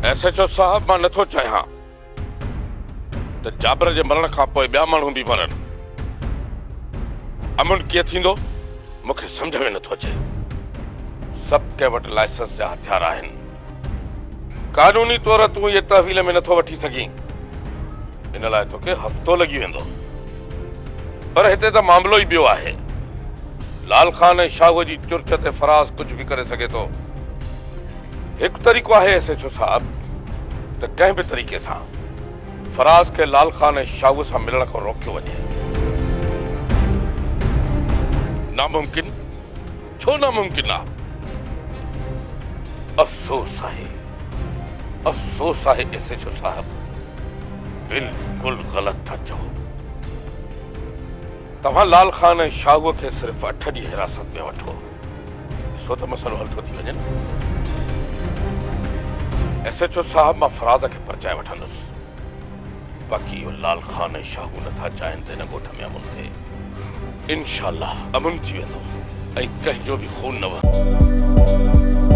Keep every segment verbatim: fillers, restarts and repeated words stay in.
SHO साहब, मां नथो चाहियां त जाबर जे मरण खां पोइ ॿिया माण्हू बि मरनि। अमन कीअं थींदो मूंखे सम्झ में नथो अचे। सभु कंहिं वटि लाइसेंस जा हथियार आहिनि। कानूनी तौर तूं इहे तहवील में नथो वठी सघीं। इन लाइ तोखे हफ़्तो लॻी वेंदो। पर हिते त मामिलो ई ॿियो आहे। लाल खान ऐं शाहूअ जी चुरच ते फराज़ कुझु बि करे सघे थो। हिकु तरीक़ो आहे एसएचओ साहब त कंहिं बि तरीक़े सां फराज़ खे लाल खान ऐं शाहूअ सां मिलण खां रोकियो वञे। नामुमकिन? छो नामुमकिन आहे? अफ़सोस आहे, अफ़सोस आहे एसएचओ साहब, बिल्कुलु ग़लति था चओ। तव्हां लाल खान ऐं शाहूअ खे सिर्फ़ अठ ॾींहं हिरासत में वठो, ॾिसो त मसइलो हल थो थी वञे। एसएचओ साहब, मां फराज़ खे परचाए वठंदुसि। बाक़ी इहो लाल खान ऐं शाहू नथा चाहिनि त हिन ॻोठ में अमुन थिए। इंशाअल्लाह अमुन थी वेंदो ऐं कंहिंजो बि खून न वहंदो।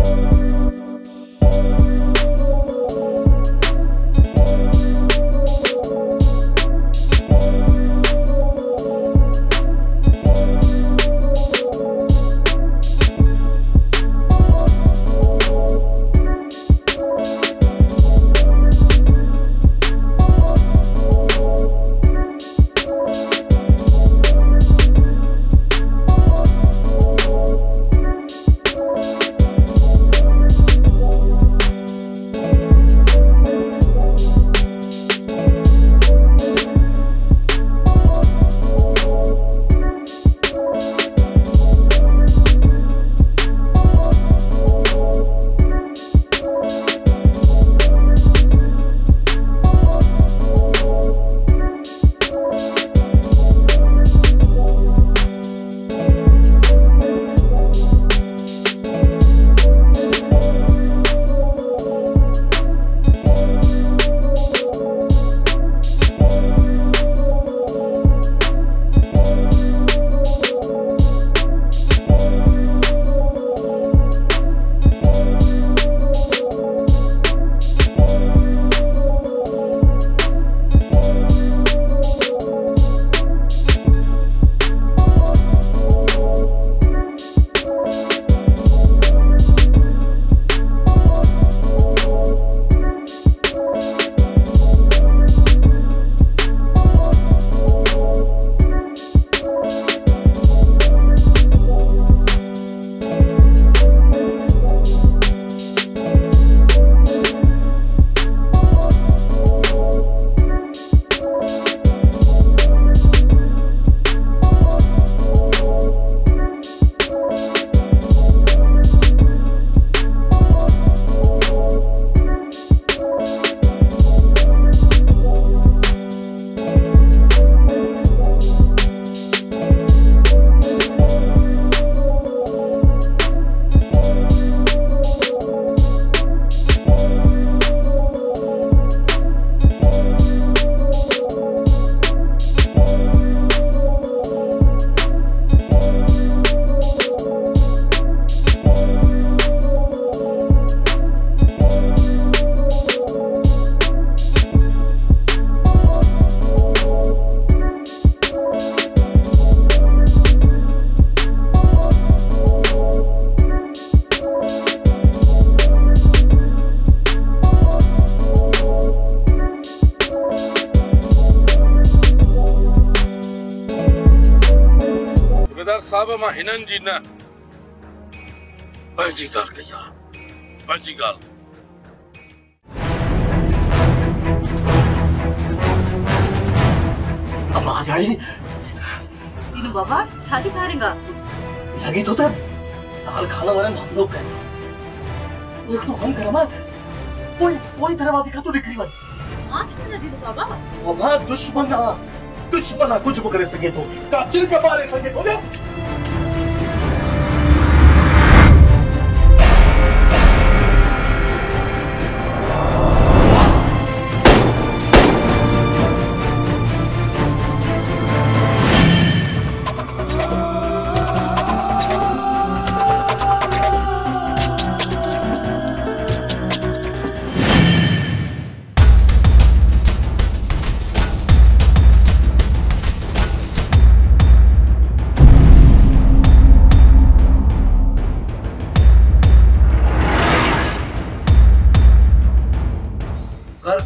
साहब, मां हिननि जी न पंहिंजी ॻाल्हि कई आहे, पंहिंजी ॻाल्हि। आवाज आई? दीनू बाबा छाती फारेगा? लगी तो तब लाल खाना वाला हम लोग गए। एक तो कम करमा, कोई कोई दरवाजे का तो निकली वन। आज में दीनू बाबा। वो मां दुश्मन ना, दुश्मन ना कुछ भी करे सके तो, काचिल के मारे सके तो ना।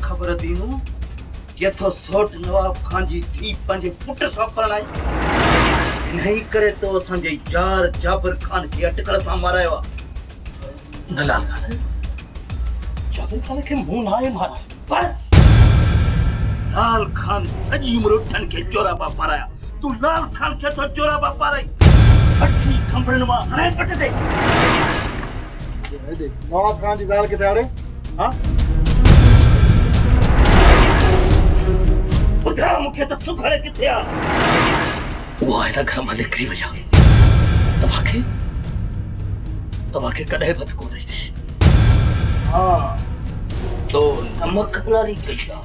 खबर दीनू ये तो सोट नवाब खान जी थी पंजे पुट सापरण आई नहीं करे तो संजय यार जाबर खान की अटकड़ सा मारायो न लाल खान जाबर खान के मुंह नाए मारा बस लाल खान सजी उम्र उठन के जोरा बा पाराया तू लाल खान के तो जोरा बा पाराई अठी खंभड़न मा हरे पट दे दे नवाब खान जी दाल के दाड़े हां उधर मुखे तो सुखड़े किथे आ वो आया घर में निकली वजह तवाके तवाके कदे बत को नहीं थी हां तो नमक वाली कशा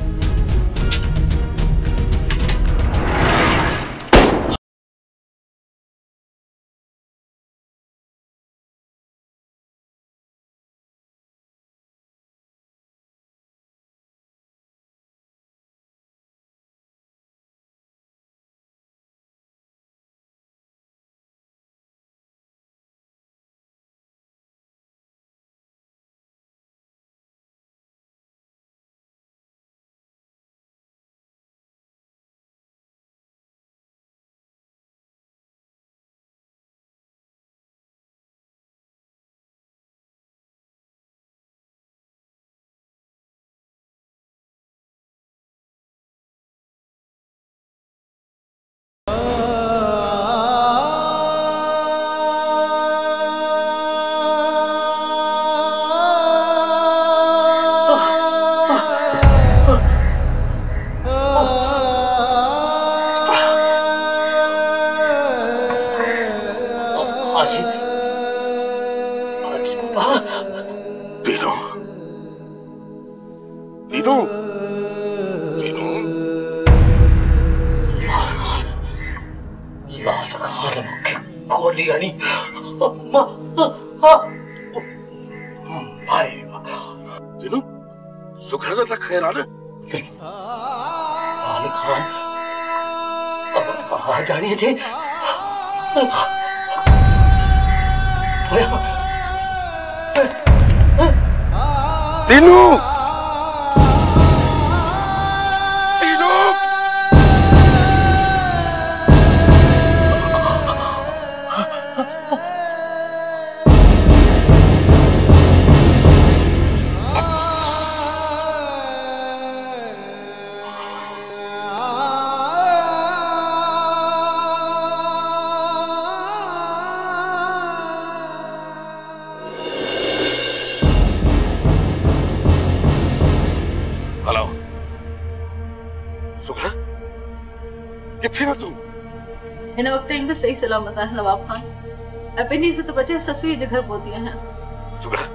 सही सलामत है नवाब खान अपनी से तो बचे ससुई जे घर पहुंचे हैं सुगड़ा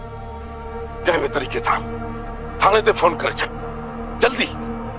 क्या बे तरीके था थाने ते फोन करे छ जल्दी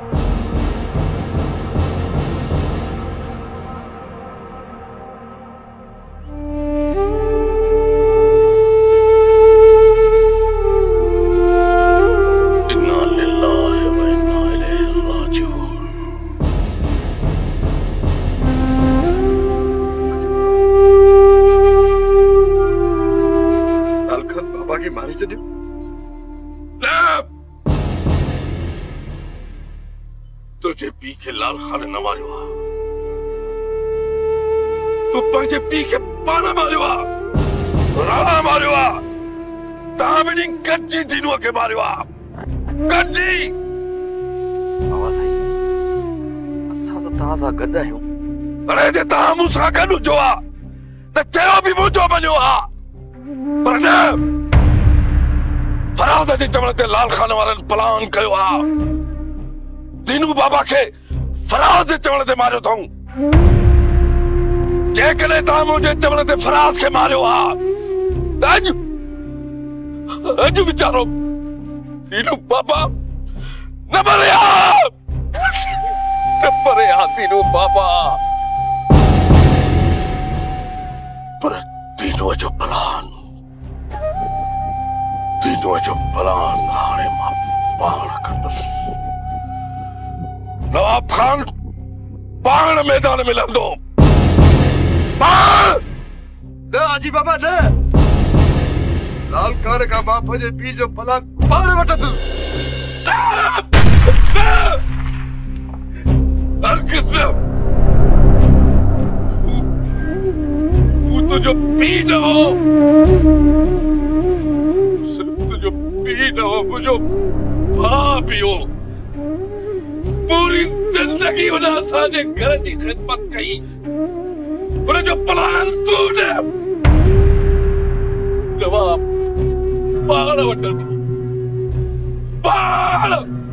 लाल खान वारन प्लान कयो आ दीनू बाबा के फराज चवण ते मारियो थऊं जेकॾहिं तव्हां मुंहिंजे चवण ते फराज खे मारियो आ अॼु अॼु वीचारो दीनू बाबा न मरे आ न मरे आ दीनू बाबा पर दीनू जो प्लान दीनू जो प्लान हाणे मां पाण कंदुसि नवाब खान पाण मैदान में लहंदो पाण न आजी बाबा न लाल खान का बाप जे पी जो प्लान पाण वठंदुसि पी न हो, सिर्फ तुझो पी न हो, मुझो भाउ बि हो। पूरी जिंदगी हुन असांजे घर जी ख़िदमत कई, हुनजो प्लान तूं न नवाब पाण वठंदी पाण।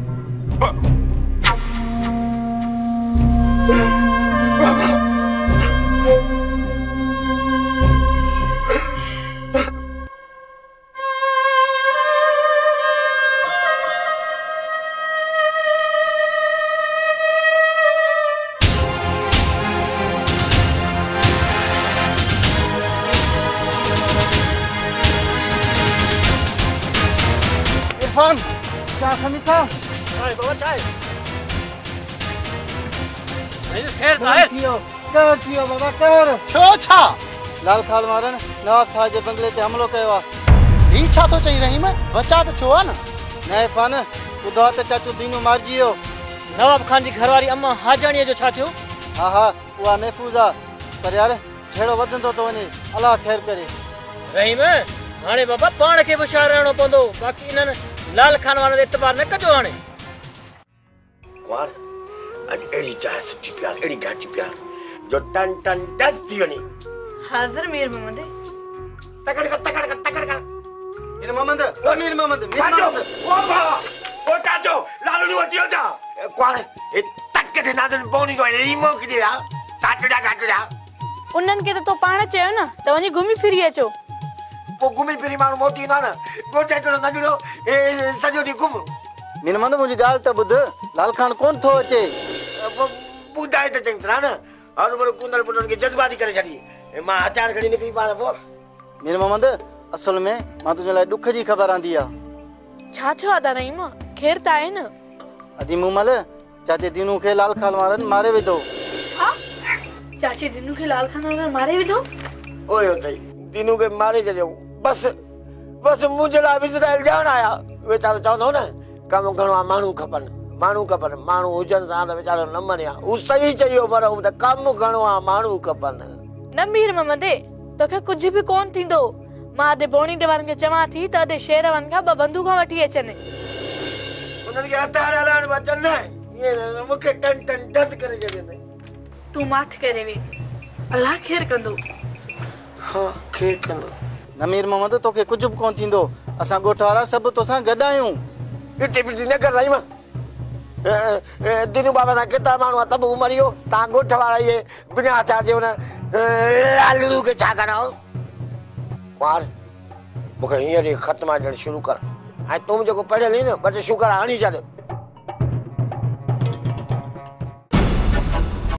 इरफान चाय खमीसा चाय बाबा चाय नहीं खैर ताहिर थियो कर थियो बाबा कर छो छा लाल खाल मारन नवाब साहब जे बंगले ते हमलो कयो आ ही छा तो चई रही मैं बचा तो छो आ ना न इरफान बुधा त चाचू दीनू मारजी हो नवाब खान जी घरवारी अम्मा हाजाणी जो छा थियो हा हा उहा महफूज आ पर यार छेड़ो वधंदो तो वने अल्लाह खैर करे रहीम हाणे बाबा पाण के होशियार रहणो पवंदो बाकी इन्हनि लाल खान वारनि ते एतबार न कजो हाणे कुंवर अॼु अहिड़ी चांहि सुठी प्यार अहिड़ी घाटी प्यार जो टन टन टस थी वञे। हाज़िर मीर मोहम्मद तकड़ कर तकड़ कर तकड़ कर मीर मोहम्मद ओ मीर मोहम्मद मीर मोहम्मद ओ बाबा ओ चाचो लालू अची वञा कुंवर हे तक ते नादन पवनी तो लीमो किथे आ साटड़ा घाटड़ा उन्हनि खे त तो पाण चयो न त वञी घुमी फिरी अचो पो घुमी फिरी माण्हू मोटी ईंदा न गोटे तो नगड़ो ए सॼो ॾींहुं घुम मीर मोहम्मद मुंहिंजी ॻाल्हि त ॿुध लाल खान कोन थो अचे ॿुधाए त चङी तरह न हर भरो कुंदर पुटनि खे जज़्बाती करे छॾी मां हथियार खणी निकिरी पाण पोइ मीर मोहम्मद असल में मां तुंहिंजे लाइ ॾुख जी ख़बर आंदी आहे छा थियो आहे रहीम ख़ैर त आहे न अदी मूमल चाचे दीनू खे लाल खान वारनि मारे विधो हा चाची दीनू खे लाल खान वारनि मारे विधो ओए तई दीनू खे मारे छॾियो बस बस मुंहिंजे लाइ इज़राइल ॼाण आया वीचारो चवंदो न कमु घणो आहे माण्हू खपनि माण्हू खपनि माण्हू हुजनि सां त वीचारो न मरिया हू सही चयो पर हू त कमु घणो आहे माण्हू खपनि न मीर मोहम्मद तोखे कुझु बि कोन थींदो मां अधे बोणी वारनि खे चवां थी त अधे शेर वारनि खां ॿ बंदूक वठी अचनि उन्हनि खे हथियार हलाइण अचनि न ईअं मूंखे टन टन डस करे छॾींदे तूं माठ करे वे अलाह ख़ैर कंदो हा ख़ैर कंदो न मीर मोहम्मद तोखे कुझु बि कोन थींदो असां ॻोठ वारा सभु तोसां गॾु आहियूं इटे पिटी न कर रही मां दीनू बाबा सां केतिरा माण्हू आहे त बि मरी वियो तव्हां ॻोठ वारा इहे बिना हथियार जे हुन लालू खे छा कंदा कुंवर मूंखे हींअर ई ख़तमा ॾियणु शुरू कर ऐं तूं जेको पढ़ियल आहीं न ॿ टे शुकर हणी छॾ